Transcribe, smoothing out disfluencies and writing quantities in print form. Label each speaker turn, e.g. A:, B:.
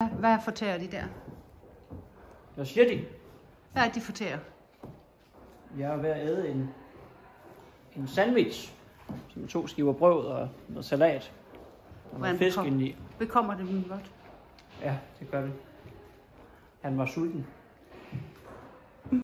A: Hvad fortærer de der?
B: Hvad siger de?
A: Hvad er de fortærer?
B: Jeg er ved at æde en sandwich, som 2 skiver brød og noget salat. Og noget fisk indeni.
A: Bekommer det dem godt?
B: Ja, det gør det. Han var sulten.